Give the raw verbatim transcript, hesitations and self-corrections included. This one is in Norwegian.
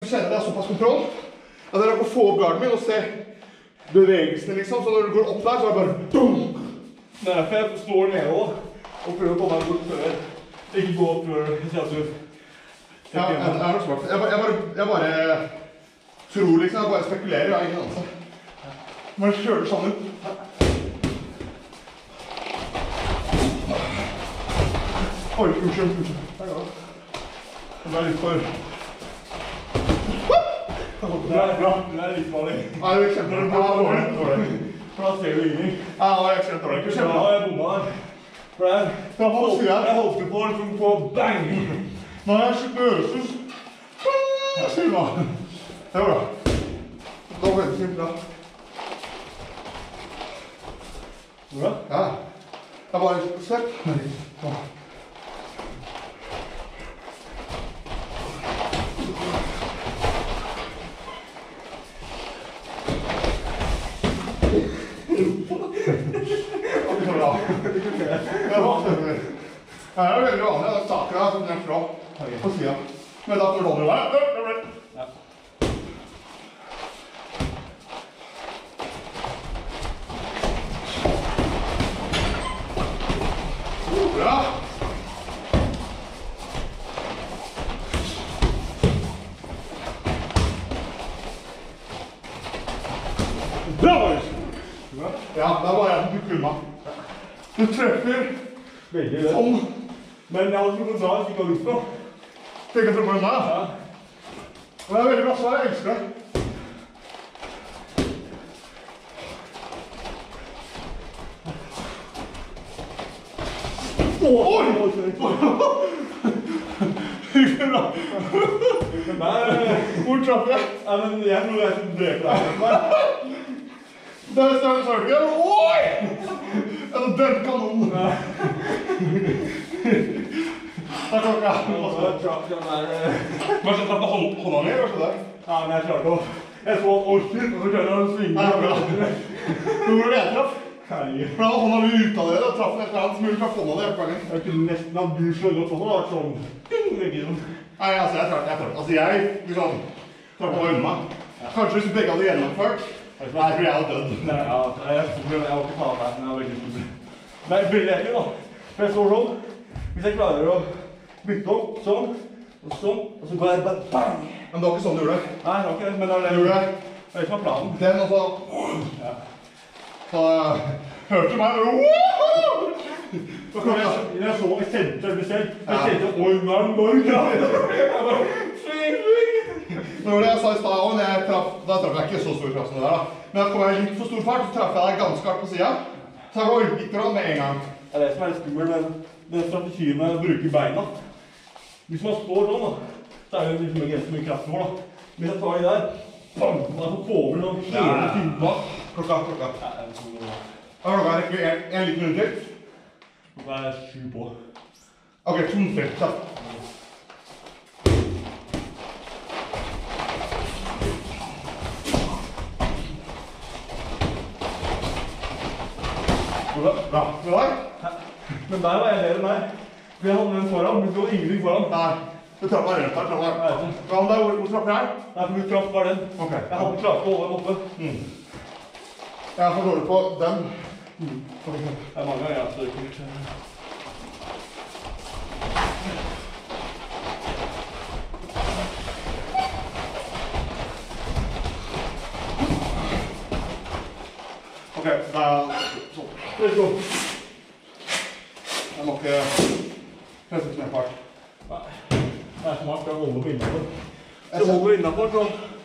kjenner at jeg har såpass kontroll, at jeg kan få opp garden min og se bevegelsene liksom, så når du går opp der, så er det bare boom! Det er derfor jeg står nede også, og prøver å komme meg bort før. Ikke gå opp før jeg kjenner du. Ja, jeg er nok smart. Jeg bare, jeg bare, jeg bare tror liksom, jeg bare spekulerer, jeg har ingen anelse. Jeg bare kjører det sånn ut. Oi, unnskyld, unnskyld. Der går det. Det ble litt for... Det er bra, det er litt farlig. Nei, det er kjempedårlig. For da ser du ingenting. Ja, det er kjempedårlig. Ja, jeg bomma der. For det er... Jeg holdt på liksom på bang! Nå er jeg skikkelig øresus. Jeg sier nå. Det var bra. Det var veldig fint bra. Bra? Ja. Jeg bare litt svett. Sånn. Det er veldig vanlig, det er saker her som jeg slår på siden. Men da får du holde deg. Ja. Bra. Bra, Marius. Ja, det er bare jeg som fikk kulma. Du treffer veldig lett. Sånn. Men jeg hadde ikke noe bra jeg ikke har lyst på. Det er ikke problemet med deg. Ja. Og det er veldig bra svar, jeg elsker det. Oi! Ikke bra. Hvor traff jeg? Ja, men jeg tror jeg skal drepe deg. Det er større sørgen. Oi! Er det den kanonen? Det er klokka. Jeg traff den der... Hva skal jeg trappe hånda mi, hva skal det? Ja, men jeg klarte å... Jeg så at orker, og så klarte jeg å svinge. Nei, bra. Hvor var det jeg traff? Herregud. For da var hånda mi ut av det, da traff den et eller annet som mulig traff hånda di hjelpe gangen. Jeg kunne nesten ha du slått opp sånn, og vært sånn... Ikke sånn. Nei, altså, jeg traff, jeg traff. Altså, jeg, liksom, traff hånda unna meg. Kanskje hvis du begge hadde gjennomført, nei, jeg tror jeg hadde dødd. Nei, ja, jeg var ikke faen der, men jeg var veldig stor. Nei, veldig egentlig da. For jeg står sånn, hvis jeg klarer å bytte opp, sånn, og sånn, og så går jeg bare bang! Men det var ikke sånn du gjorde det. Nei, det var ikke det, men det er det. Du gjorde det. Det er det som er planen. Den og så... Ja. Så hørte du meg, woohoo! Så kom jeg, jeg så, jeg kjente det selv. Jeg kjente, oi, nå er den borg, ja. Jeg bare, sving, sving! Det var det jeg sa i stad også, jeg traff, da traff jeg ikke så stor traff som det der da. Men da kom jeg litt for stor fart, så traff jeg deg ganske hardt på siden. Så jeg var gikk dra med en gang. Det er det som er litt skummel med den strategien med å bruke beina. Hvis man står sånn da, så er det liksom ikke så mye kraft for da. Hvis jeg tar i der, bang, man får over noen hele typen. Klokka, klokka. Ja, jeg vet ikke. Da klokka rekker vi en, en liten minutt til. Klokka er sju på. Ok, to minutter, så. Bra. Med deg? Men der var jeg bedre enn deg. For jeg hadde den foran, men det var ingenting foran. Nei, du traff meg rundt her, traff meg. Jeg vet ikke. Hva om deg, hvor, hvor traff jeg? Nei, for du traff bare den. Ok. Jeg hadde klart å holde den oppe. Mm. Jeg er for dårlig på den. Mm. Det er mange ganger jeg har støkt. Ok, da er sånn. Let's go. Jeg må ikke presse ut mer fart. Nei, det er smart å holde på innenfor. Så holder du innenfor, så